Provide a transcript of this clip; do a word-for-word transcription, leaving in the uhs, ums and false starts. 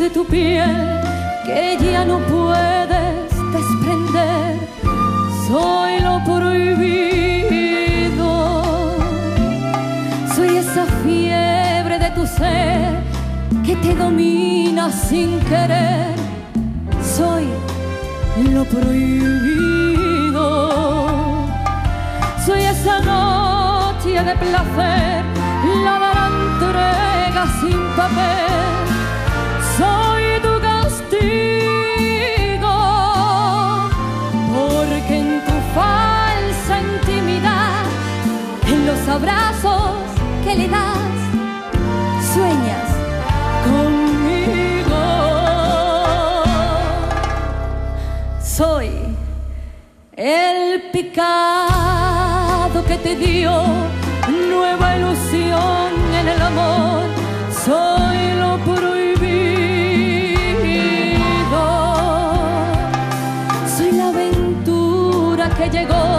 de tu piel que ya no puedes desprender. Soy lo prohibido, soy esa fiebre de tu ser que te domina sin querer. Soy lo prohibido, soy esa noche de placer, la de la entrega sin papel. Soy tu castigo, porque en tu falsa intimidad, en los abrazos que le das, sueñas conmigo. Soy el pecado que te dio nueva ilusión en el amor. Soy lo prohibido, soy la aventura que llegó